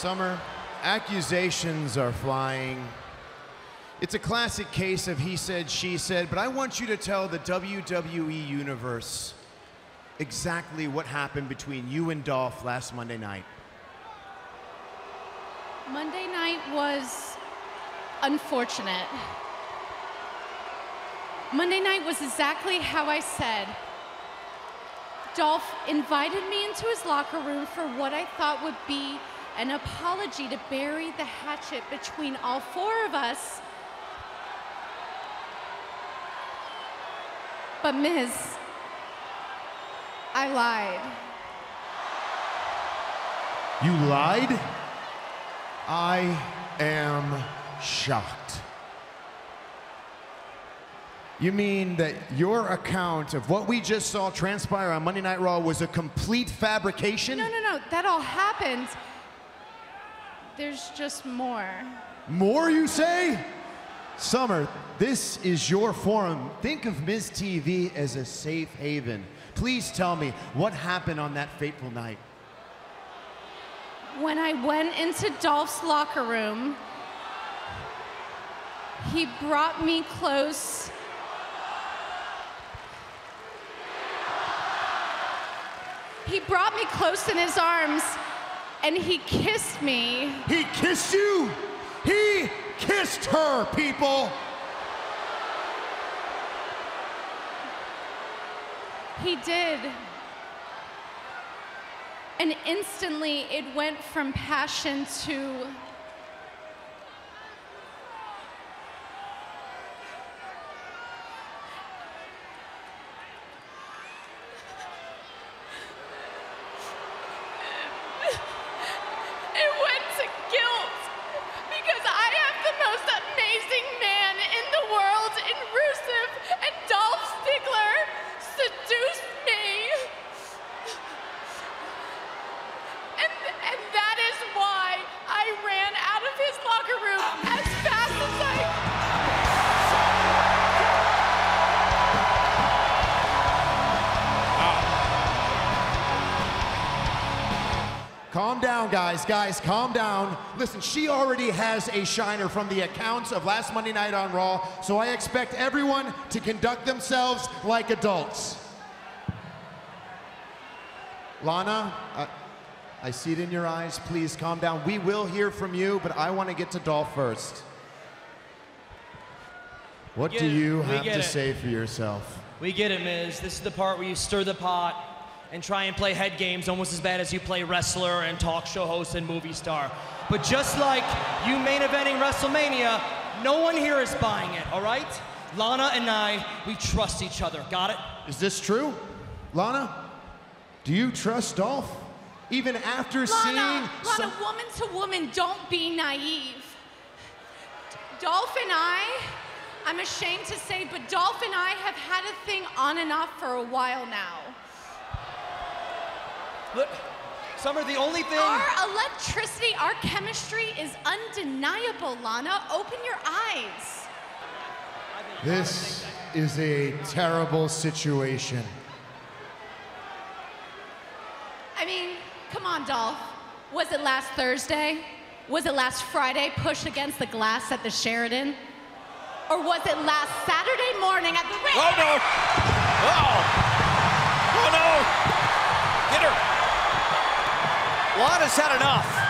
Summer, accusations are flying. It's a classic case of he said, she said, but I want you to tell the WWE Universe exactly what happened between you and Dolph last Monday night. Monday night was unfortunate. Monday night was exactly how I said. Dolph invited me into his locker room for what I thought would be an apology to bury the hatchet between all four of us. But Miz, I lied. You lied? I am shocked. You mean that your account of what we just saw transpire on Monday Night Raw was a complete fabrication? No, that all happened. There's just more. More, you say? Summer, this is your forum. Think of Miz TV as a safe haven. Please tell me what happened on that fateful night. When I went into Dolph's locker room, he brought me close. He brought me close in his arms, and he kissed me. He kissed you? He kissed her, people! He did. And instantly, it went from passion to guilt, because I have the most amazing man in the world in Rusev, and Dolph Ziggler seduced me. And that is why I ran out of his locker room as fast as I... Calm down, guys. Guys, calm down. Listen, she already has a shiner from the accounts of last Monday night on Raw, so I expect everyone to conduct themselves like adults. Lana, I see it in your eyes. Please calm down. We will hear from you, but I want to get to Dolph first. What do you have to say for yourself? We get it, Miz. This is the part where you stir the pot and try and play head games almost as bad as you play wrestler and talk show host and movie star. But just like you main eventing WrestleMania, no one here is buying it, all right? Lana and I, we trust each other, got it? Is this true? Lana, do you trust Dolph? Even after seeing Lana, woman to woman, don't be naive. Dolph and I'm ashamed to say, but Dolph and I have had a thing on and off for a while now. Look, Summer, the only thing... Our electricity, our chemistry is undeniable, Lana. Open your eyes. This is a terrible situation. I mean, come on, Dolph. Was it last Thursday? Was it last Friday, push against the glass at the Sheridan? Or was it last Saturday morning at the ring? Oh, no! Uh-oh! Oh, no! Get her! Lana's had enough.